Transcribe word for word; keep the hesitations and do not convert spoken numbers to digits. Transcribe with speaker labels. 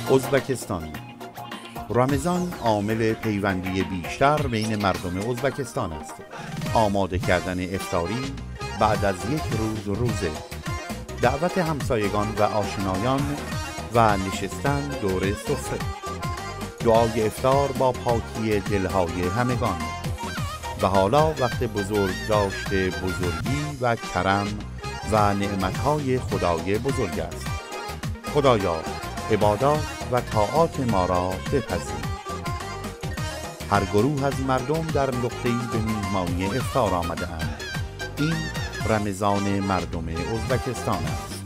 Speaker 1: ازبکستان. رمضان عامل پیوندی بیشتر بین مردم ازبکستان است. آماده کردن افطاری بعد از یک روز روزه، دعوت همسایگان و آشنایان و نشستن دور سفره، دعای افطار با پاکی دلهای همگان. و حالا وقت بزرگ داشته بزرگی و کرم و نعمتهای خدای بزرگ است. خدایا عبادات و طاعات ما را بپذیر. هر گروه از مردم در نقطه‌ای به میهمانی افطار آمده اند. این رمضان مردم ازبکستان است.